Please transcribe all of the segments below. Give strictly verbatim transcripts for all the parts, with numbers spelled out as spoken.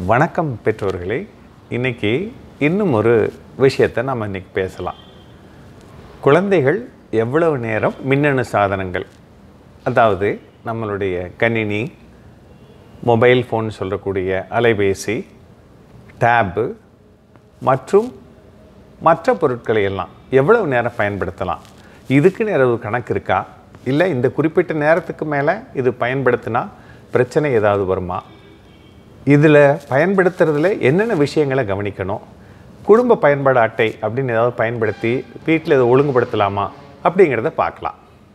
வணக்கம் பெற்றோர்களே. இன்னைக்கு இன்னும் ஒரு விஷயத்தை நம்ம இன்னைக்கு பேசலாம். குழந்தைகள் எவ்வளவு நேரம் மின்னணு சாதனங்கள், அதாவது நம்மளுடைய கணினி, மொபைல் ஃபோன் சொல்லக்கூடிய அலைபேசி, டேபு மற்றும் மற்ற பொருட்களை எல்லாம் எவ்வளவு நேரம் பயன்படுத்தலாம்? இதுக்கு நேரம் ஒரு கணக்கு இருக்கா? இல்லை இந்த குறிப்பிட்ட நேரத்துக்கு மேலே இது பயன்படுத்தினா பிரச்சனை ஏதாவது வருமா? இதில் பயன்படுத்துறதுல என்னென்ன விஷயங்களை கவனிக்கணும்? குடும்ப பயன்பாடு அட்டை அப்படின்னு ஏதாவது பயன்படுத்தி வீட்டில் இதை ஒழுங்குபடுத்தலாமா அப்படிங்கிறத பார்க்கலாம்.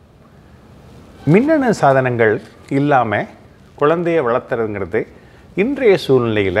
மின்னணு சாதனங்கள் இல்லாமல் குழந்தையை வளர்த்துறதுங்கிறது இன்றைய சூழ்நிலையில்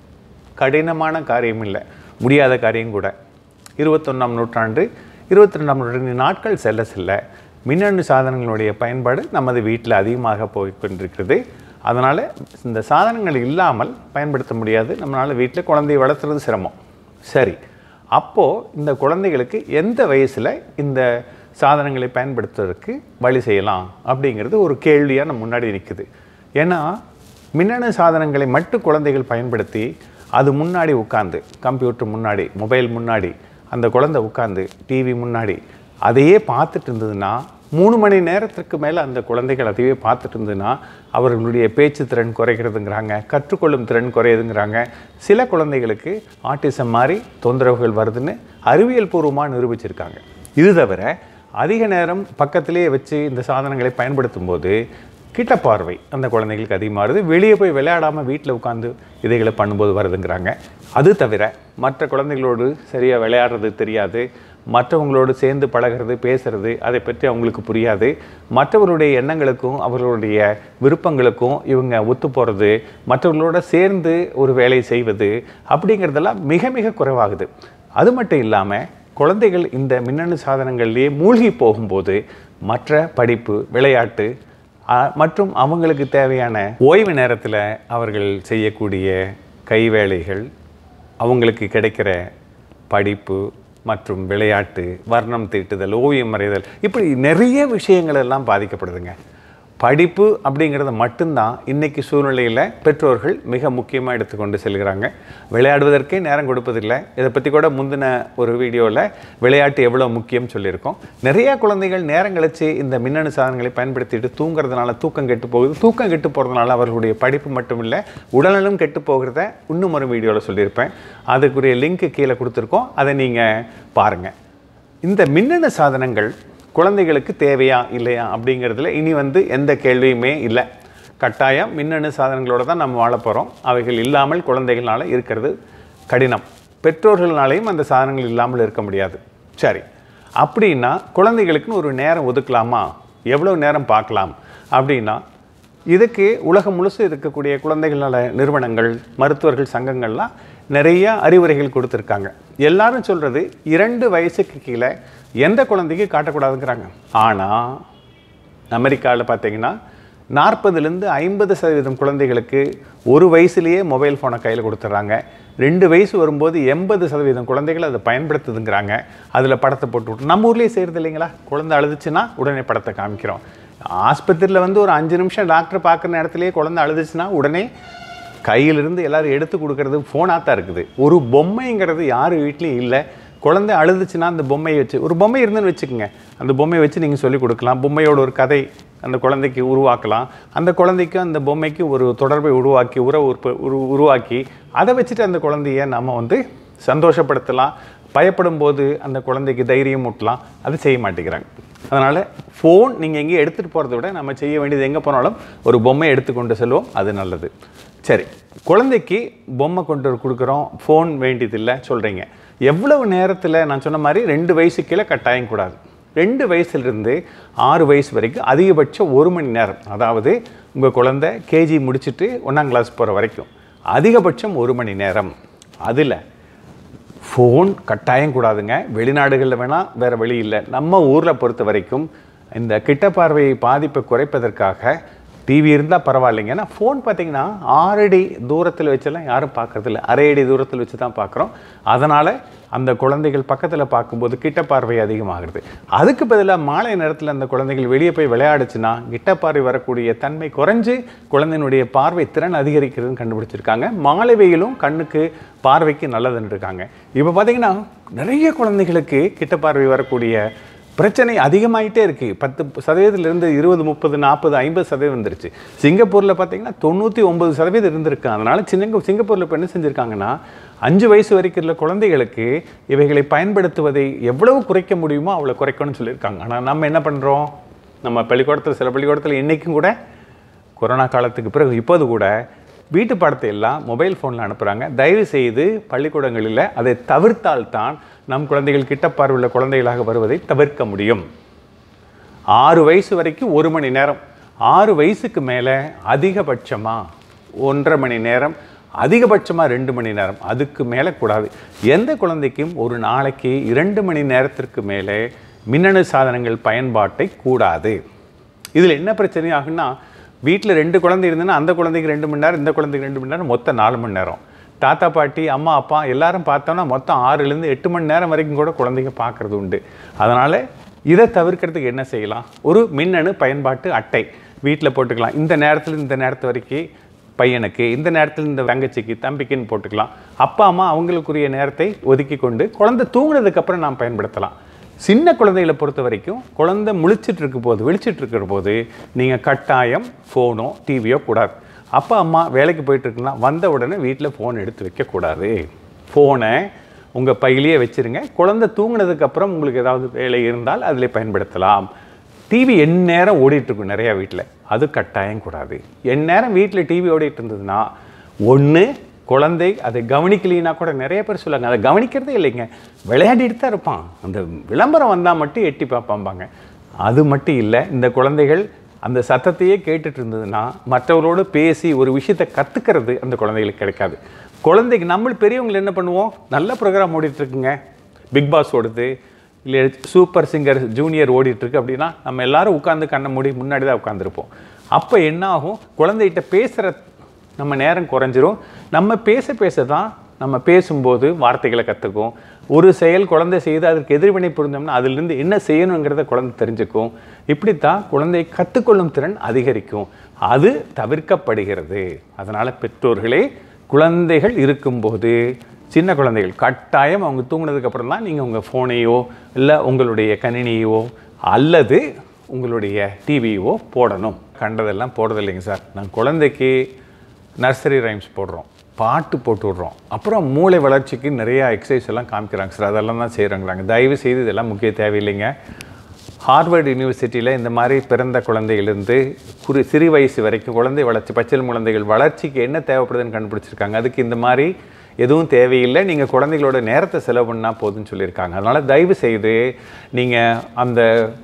கடினமான காரியம் இல்லை, முடியாத காரியம் கூட. இருபத்தொன்னாம் நூற்றாண்டு இருபத்தி ரெண்டாம் நூற்றாண்டு நாட்கள் செல்ல செல்ல மின்னணு சாதனங்களுடைய பயன்பாடு நமது வீட்டில் அதிகமாக போய்கொண்டிருக்கிறது. அதனால் இந்த சாதனங்கள் இல்லாமல் பயன்படுத்த முடியாது. நம்மளால் வீட்டில் குழந்தையை வளர்த்துறது சிரமம். சரி, அப்போது இந்த குழந்தைகளுக்கு எந்த வயசில் இந்த சாதனங்களை பயன்படுத்துவதற்கு வழி செய்யலாம் அப்படிங்கிறது ஒரு கேள்வியாக நம்ம முன்னாடி நிற்குது. ஏன்னா மின்னணு சாதனங்களை மட்டும் குழந்தைகள் பயன்படுத்தி அது முன்னாடி உட்காந்து, கம்ப்யூட்டர் முன்னாடி, மொபைல் முன்னாடி அந்த குழந்தை உட்காந்து டிவி முன்னாடி அதையே பார்த்துட்டு இருந்ததுன்னா, மூணு மணி நேரத்திற்கு மேலே அந்த குழந்தைகள் அதையே பார்த்துட்டு இருந்ததுன்னா அவர்களுடைய பேச்சு திறன் குறைகிறதுங்கிறாங்க, கற்றுக்கொள்ளும் திறன் குறையுதுங்கிறாங்க. சில குழந்தைகளுக்கு ஆட்டிசம் மாதிரி தொந்தரவுகள் வருதுன்னு அறிவியல் பூர்வமாக நிரூபிச்சிருக்காங்க. இது தவிர அதிக நேரம் பக்கத்திலேயே வச்சு இந்த சாதனங்களை பயன்படுத்தும் போது கிட்ட பார்வை அந்த குழந்தைகளுக்கு அதிகமாகுது. வெளியே போய் விளையாடாமல் வீட்டில் உட்காந்து இதைகளை பண்ணும்போது வருதுங்கிறாங்க. அது தவிர மற்ற குழந்தைகளோடு சரியாக விளையாடுறது தெரியாது, மற்றவங்களோடு சேர்ந்து பழகிறது, பேசுகிறது அதை பற்றி அவங்களுக்கு புரியாது, மற்றவர்களுடைய எண்ணங்களுக்கும் அவர்களுடைய விருப்பங்களுக்கும் இவங்க ஒத்து போகிறது, மற்றவர்களோட சேர்ந்து ஒரு வேலை செய்வது அப்படிங்கிறதெல்லாம் மிக மிக குறைவாகுது. அது மட்டும் இல்லாமல் குழந்தைகள் இந்த மின்னணு சாதனங்கள்லேயே மூழ்கி போகும்போது மற்ற படிப்பு, விளையாட்டு மற்றும் அவங்களுக்கு தேவையான ஓய்வு நேரத்தில் அவர்கள் செய்யக்கூடிய கைவேலைகள், அவங்களுக்கு கிடைக்கிற படிப்பு மற்றும் விளையாட்டு, வர்ணம் தீட்டுதல், ஓவியம் வரைதல், இப்படி நிறைய விஷயங்கள் எல்லாம் பாதிக்கப்படுதுங்க. படிப்பு அப்படிங்கிறத மட்டும்தான் இன்றைக்கி சூழ்நிலையில் பெற்றோர்கள் மிக முக்கியமாக எடுத்துக்கொண்டு செல்கிறாங்க. விளையாடுவதற்கே நேரம் கொடுப்பதில்லை. இதை பற்றி கூட முந்தின ஒரு வீடியோவில் விளையாட்டு எவ்வளோ முக்கியம் சொல்லியிருக்கோம். நிறையா குழந்தைகள் நேரம் கழித்து இந்த மின்னணு சாதனங்களை பயன்படுத்திட்டு தூங்குறதுனால தூக்கம் கெட்டு போகுது. தூக்கம் கெட்டு போகிறதுனால அவர்களுடைய படிப்பு மட்டும் இல்லை, உடல்நலம் கெட்டு போகிறத இன்னும் ஒரு வீடியோவில் சொல்லியிருப்பேன். அதுக்குரிய லிங்க்கு கீழே கொடுத்துருக்கோம், அதை நீங்கள் பாருங்கள். இந்த மின்னணு சாதனங்கள் குழந்தைகளுக்கு தேவையா இல்லையா அப்படிங்கிறதுல இனி வந்து எந்த கேள்வியுமே இல்லை. கட்டாயம் மின்னணு சாதனங்களோடு தான் நம்ம வாழ போகிறோம். அவைகள் இல்லாமல் குழந்தைகளால் இருக்கிறது கடினம். பெற்றோர்களாலேயும் அந்த சாதனங்கள் இல்லாமல் இருக்க முடியாது. சரி, அப்படின்னா குழந்தைகளுக்குன்னு ஒரு நேரம் ஒதுக்கலாமா? எவ்வளோ நேரம் பார்க்கலாம் அப்படின்னா, இதுக்கு உலகம் முழுசு இருக்கக்கூடிய குழந்தைகள் நல நிறுவனங்கள், மருத்துவர்கள் சங்கங்கள்லாம் நிறைய அறிவுரைகள் கொடுத்துருக்காங்க. எல்லாரும் சொல்கிறது இரண்டு வயசுக்கு கீழே எந்த குழந்தைக்கு காட்டக்கூடாதுங்கிறாங்க. ஆனால் அமெரிக்காவில் பார்த்தீங்கன்னா நாற்பதுலேருந்து ஐம்பது சதவீதம் குழந்தைகளுக்கு ஒரு வயசுலேயே மொபைல் ஃபோனை கையில் கொடுத்துட்றாங்க. ரெண்டு வயசு வரும்போது எண்பது சதவீதம் குழந்தைகள் அதை பயன்படுத்துதுங்கிறாங்க. அதில் படத்தை போட்டு விட்டு நம்ம ஊர்லேயே செய்கிறது இல்லைங்களா? குழந்தை அழுதுச்சுன்னா உடனே படத்தை காமிக்கிறோம். ஆஸ்பத்திரியில் வந்து ஒரு அஞ்சு நிமிஷம் டாக்டர் பார்க்குற நேரத்துலேயே குழந்தை அழுதுச்சுன்னா உடனே கையிலிருந்து எல்லோரும் எடுத்து கொடுக்கறது ஃபோனாக தான் இருக்குது. ஒரு பொம்மைங்கிறது யார் வீட்லேயும் இல்லை. குழந்தை அழுதுச்சுன்னா அந்த பொம்மையை வச்சு, ஒரு பொம்மை இருந்துன்னு வச்சுக்கோங்க, அந்த பொம்மையை வச்சு நீங்கள் சொல்லிக் கொடுக்கலாம். பொம்மையோட ஒரு கதை அந்த குழந்தைக்கு உருவாக்கலாம். அந்த குழந்தைக்கும் அந்த பொம்மைக்கு ஒரு தொடர்பை உருவாக்கி, உறவு உரு உருவாக்கி அதை வச்சுட்டு அந்த குழந்தைய நம்ம வந்து சந்தோஷப்படுத்தலாம். பயப்படும் போது அந்த குழந்தைக்கு தைரியம் ஊட்டலாம். அது செய்ய மாட்டேங்கிறாங்க. அதனால் ஃபோன் நீங்கள் எங்கேயும் எடுத்துகிட்டு போகிறத விட நம்ம செய்ய வேண்டியது எங்கே போனாலும் ஒரு பொம்மையை எடுத்துக்கொண்டு செல்வோம், அது நல்லது. சரி, குழந்தைக்கு பொம்மை கொண்டு கொடுக்குறோம், ஃபோன் வேண்டியதில்லை சொல்கிறீங்க. எவ்வளவு நேரத்தில்? நான் சொன்ன மாதிரி ரெண்டு வயசு கீழே கட்டாயம் கூடாது. ரெண்டு வயசுலேருந்து ஆறு வயசு வரைக்கும் அதிகபட்சம் ஒரு மணி நேரம், அதாவது உங்கள் குழந்தை கேஜி முடிச்சுட்டு ஒன்றாம் கிளாஸ் போகிற வரைக்கும் அதிகபட்சம் ஒரு மணி நேரம். அதில் ஃபோன் கட்டாயம் கூடாதுங்க. வெளிநாடுகளில் வேணால் வேறு வழி இல்லை. நம்ம ஊரில் பொறுத்த வரைக்கும் இந்த கிட்ட பார்வை பாதிப்பை குறைப்பதற்காக டிவி இருந்தால் பரவாயில்லைங்க. ஏன்னா ஃபோன் பார்த்திங்கன்னா ஆறு அடி தூரத்தில் வச்செல்லாம் யாரும் பார்க்குறதில்ல, அரை அடி தூரத்தில் வச்சு தான் பார்க்குறோம். அதனால் அந்த குழந்தைகள் பக்கத்தில் பார்க்கும்போது கிட்ட பார்வை அதிகமாகிறது. அதுக்கு பதிலாக மாலை நேரத்தில் அந்த குழந்தைகள் வெளியே போய் விளையாடுச்சுன்னா கிட்ட பார்வை வரக்கூடிய தன்மை குறைஞ்சு குழந்தையினுடைய பார்வை திறன் அதிகரிக்கிறதுன்னு கண்டுபிடிச்சிருக்காங்க. மாலை வெயிலும் கண்ணுக்கு பார்வைக்கு நல்லதுன்னு இருக்காங்க. இப்போ பார்த்திங்கன்னா நிறைய குழந்தைகளுக்கு கிட்ட பார்வை வரக்கூடிய பிரச்சனை அதிகமாகிட்டே இருக்குது. பத்து சதவீதத்திலிருந்து இருபது முப்பது நாற்பது ஐம்பது சதவீதம் வந்துருச்சு. சிங்கப்பூரில் பார்த்திங்கன்னா தொண்ணூற்றி ஒம்பது சதவீதம் இருந்திருக்கு. அதனால் சின்ன சிங்கப்பூரில் இப்போ என்ன செஞ்சுருக்காங்கன்னா அஞ்சு வயசு வரைக்கும் உள்ள குழந்தைகளுக்கு இவைகளை பயன்படுத்துவதை எவ்வளவு குறைக்க முடியுமோ அவ்வளோ குறைக்கணும்னு சொல்லியிருக்காங்க. ஆனால் நம்ம என்ன பண்ணுறோம், நம்ம பள்ளிக்கூடத்தில் சில பள்ளிக்கூடத்தில் இன்றைக்கும் கூட கொரோனா காலத்துக்கு பிறகு இப்போது கூட வீட்டு பாடத்தை எல்லாம் மொபைல் ஃபோனில் அனுப்புகிறாங்க. தயவு செய்து பள்ளிக்கூடங்களில் அதை தவிர்த்தால்தான் நம் குழந்தைகள் கிட்ட பார்வையுள்ள குழந்தைகளாக வருவதை தவிர்க்க முடியும். ஆறு வயசு வரைக்கும் ஒரு மணி நேரம், ஆறு வயசுக்கு மேலே அதிகபட்சமாக ஒன்றரை மணி நேரம், அதிகபட்சமாக ரெண்டு மணி நேரம், அதுக்கு மேலே கூடாது. எந்த குழந்தைக்கும் ஒரு நாளைக்கு இரண்டு மணி நேரத்திற்கு மேலே மின்னணு சாதனங்கள் பயன்பாட்டை கூடாது. இதில் என்ன பிரச்சனை ஆகுன்னா, வீட்டில் ரெண்டு குழந்தை இருந்ததுன்னா அந்த குழந்தைக்கு ரெண்டு மணி நேரம், இந்த குழந்தைக்கு ரெண்டு மணி நேரம், மொத்தம் நாலு மணி நேரம். தாத்தா பாட்டி அம்மா அப்பா எல்லாரும் பார்த்தோன்னா மொத்தம் ஆறுலேருந்து எட்டு மணி நேரம் வரைக்கும் கூட குழந்தைங்க பார்க்குறது உண்டு. அதனால் இதை தவிர்க்கிறதுக்கு என்ன செய்யலாம், ஒரு மின்னணு பயன்பாட்டு அட்டை வீட்டில் போட்டுக்கலாம். இந்த நேரத்தில் இந்த நேரத்து வரைக்கும் பையனுக்கு, இந்த நேரத்தில் இந்த தங்கச்சிக்கு தம்பிக்குன்னு போட்டுக்கலாம். அப்பா அம்மா அவங்களுக்குரிய நேரத்தை ஒதுக்கி கொண்டு குழந்தை தூங்கினதுக்கப்புறம் நாம் பயன்படுத்தலாம். சின்ன குழந்தைகளை பொறுத்த வரைக்கும் குழந்தை முழிச்சிட்டு இருக்க போது வெளிச்சிட்டு இருக்கிற போது நீங்கள் கட்டாயம் ஃபோனோ டிவியோ கூடாது. அப்பா அம்மா வேலைக்கு போயிட்டுருக்குன்னா வந்த உடனே வீட்டில் ஃபோன் எடுத்து வைக்கக்கூடாது. ஃபோனை உங்கள் பையிலேயே வச்சுருங்க. குழந்தை தூங்கினதுக்கப்புறம் உங்களுக்கு ஏதாவது வேலை இருந்தால் அதில் பயன்படுத்தலாம். டிவி எந்நேரம் ஓடிட்டுருக்கும் நிறையா வீட்டில், அது கட்டாயம் கூடாது. எந்நேரம் வீட்டில் டிவி ஓடிட்டு இருந்ததுன்னா ஒன்று குழந்தை அதை கவனிக்கலின்னா கூட நிறைய பேர் சொல்லுவாங்க அதை கவனிக்கிறதே இல்லைங்க, விளையாடிட்டு தான் இருப்பான், அந்த விளம்பரம் வந்தால் மட்டும் எட்டி பார்ப்பாம்பாங்க. அது மட்டும் இல்லை, இந்த குழந்தைகள் அந்த சத்தத்தையே கேட்டுட்டு இருந்ததுன்னா மற்றவர்களோடு பேசி ஒரு விஷயத்தை கற்றுக்கிறது அந்த குழந்தைகளுக்கு கிடைக்காது. குழந்தைக்கு நம்ம பெரியவங்களை என்ன பண்ணுவோம், நல்ல ப்ரோக்ராம் ஓடிட்டுருக்குங்க, பிக் பாஸ் ஓடுது, இல்லை சூப்பர் சிங்கர் ஜூனியர் ஓடிட்டுருக்கு அப்படின்னா நம்ம எல்லோரும் உட்காந்து கண்ணை மூடி முன்னாடி தான் உட்காந்துருப்போம். அப்போ என்ன ஆகும், குழந்தைகிட்ட பேசுகிற நம்ம நேரம் குறைஞ்சிரும். நம்ம பேச பேச தான் நம்ம பேசும்போது வார்த்தைகளை கற்றுக்கும். ஒரு செயல் குழந்தை செய்து அதற்கு எதிர்வினை புரிந்தோம்னா அதிலிருந்து என்ன செய்யணுங்கிறத குழந்தை தெரிஞ்சுக்கும். இப்படித்தான் குழந்தை கற்றுக்கொள்ளும் திறன் அதிகரிக்கும். அது தவிர்க்கப்படுகிறது. அதனால் பெற்றோர்களே, குழந்தைகள் இருக்கும்போது சின்ன குழந்தைகள் கட்டாயம் அவங்க தூங்கினதுக்கப்புறம் தான் நீங்கள் உங்கள் ஃபோனையோ இல்லை உங்களுடைய கணினியோ அல்லது உங்களுடைய டிவியோ போடணும். கண்டதெல்லாம் போடுறதில்லைங்க சார். நான் குழந்தைக்கு நர்சரி ரைம்ஸ் போடுறோம், பாட்டு போட்டு விட்றோம், அப்புறம் மூளை வளர்ச்சிக்கு நிறையா எக்ஸசைஸ் எல்லாம் காமிக்கிறாங்க சார், அதெல்லாம் தான் செய்கிறாங்கிறாங்க. தயவு செய்து இதெல்லாம் முக்கிய தேவையில்லைங்க. ஹார்வர்டு யூனிவர்சிட்டியில் இந்த மாதிரி பிறந்த குழந்தைகளிலிருந்து குறு சிறு வயசு வரைக்கும் குழந்தை வளர்ச்சி, பச்சிளம் குழந்தைகள் வளர்ச்சிக்கு என்ன தேவைப்படுதுன்னு கண்டுபிடிச்சிருக்காங்க. அதுக்கு இந்த மாதிரி எதுவும் தேவையில்லை, நீங்கள் குழந்தைகளோட நேரத்தை செலவு பண்ணால் போதுன்னு சொல்லியிருக்காங்க. அதனால் தயவு செய்து நீங்கள் அந்த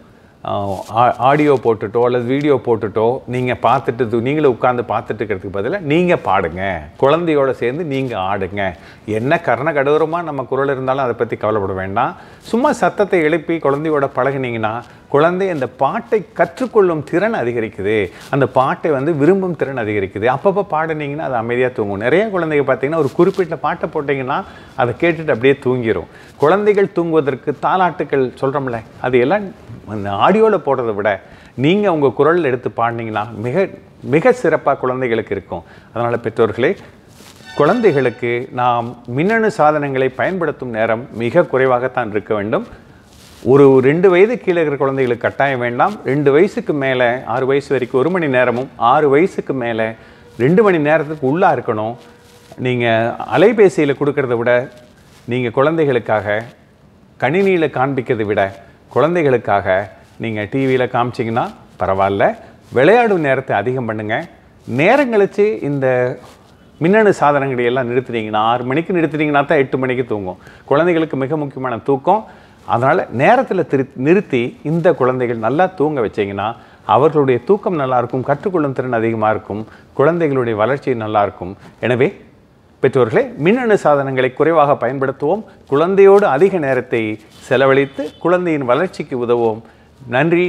ஆடியோ போட்டுட்டோ அல்லது வீடியோ போட்டுட்டோ நீங்கள் பார்த்துட்டு நீங்களே உட்காந்து பார்த்துட்டு இருக்கிறதுக்கு பதிலாக நீங்கள் பாடுங்க, குழந்தையோடு சேர்ந்து நீங்கள் ஆடுங்க. என்ன கர்ண கடூரமாக நம்ம குரல் இருந்தாலும் அதை பற்றி கவலைப்பட வேண்டாம். சும்மா சத்தத்தை எழுப்பி குழந்தையோட பழகினீங்கன்னா குழந்தை அந்த பாட்டை கற்றுக்கொள்ளும் திறன் அதிகரிக்குது, அந்த பாட்டை வந்து விரும்பும் திறன் அதிகரிக்குது. அப்பப்போ பாடினீங்கன்னா அது அமைதியாக தூங்கும். நிறைய குழந்தைங்க பார்த்தீங்கன்னா ஒரு குறிப்பிட்ட பாட்டை போட்டிங்கன்னா அதை கேட்டுட்டு அப்படியே தூங்கிடும். குழந்தைகள் தூங்குவதற்கு தாலாட்டுக்கள் சொல்கிறோம்ல, அது எல்லாம் அந்த ஆடியோவில் போடுறதை விட நீங்கள் உங்கள் குரலில் எடுத்து பாடினீங்கன்னா மிக மிக சிறப்பாக குழந்தைகளுக்கு இருக்கும். அதனால் பெற்றோர்களே, குழந்தைகளுக்கு நாம் மின்னணு சாதனங்களை பயன்படுத்தும் நேரம் மிக குறைவாகத்தான் இருக்க வேண்டும். ஒரு ரெண்டு வயது கீழே இருக்கிற குழந்தைகளுக்கு கட்டாயம் வேண்டாம். ரெண்டு வயசுக்கு மேலே ஆறு வயசு வரைக்கும் ஒரு மணி நேரமும், ஆறு வயசுக்கு மேலே ரெண்டு மணி நேரத்துக்கு உள்ளே இருக்கணும். நீங்கள் அலைபேசியில் கொடுக்கறத விட நீங்கள் குழந்தைகளுக்காக கணினியில் காண்பிக்கிறதை விட குழந்தைகளுக்காக நீங்கள் டிவியில் காமிச்சிங்கன்னா பரவாயில்ல. விளையாடும் நேரத்தை அதிகம் பண்ணுங்கள். நேரம் கழித்து இந்த மின்னணு சாதனங்களை எல்லாம் நிறுத்தினீங்கன்னா, ஆறு மணிக்கு நிறுத்தினீங்கன்னா தான் எட்டு மணிக்கு தூங்கும். குழந்தைகளுக்கு மிக முக்கியமான தூக்கம். அதனால் நேரத்தில் திரு நிறுத்தி இந்த குழந்தைகள் நல்லா தூங்க வச்சிங்கன்னா அவர்களுடைய தூக்கம் நல்லாயிருக்கும், கற்றுக்கொள்ளும் திறன் அதிகமாக இருக்கும், குழந்தைகளுடைய வளர்ச்சி நல்லாயிருக்கும். எனவே பெற்றோர்களே, மின்னணு சாதனங்களை குறைவாக பயன்படுத்துவோம். குழந்தையோடு அதிக நேரத்தை செலவழித்து குழந்தையின் வளர்ச்சிக்கு உதவுவோம். நன்றி.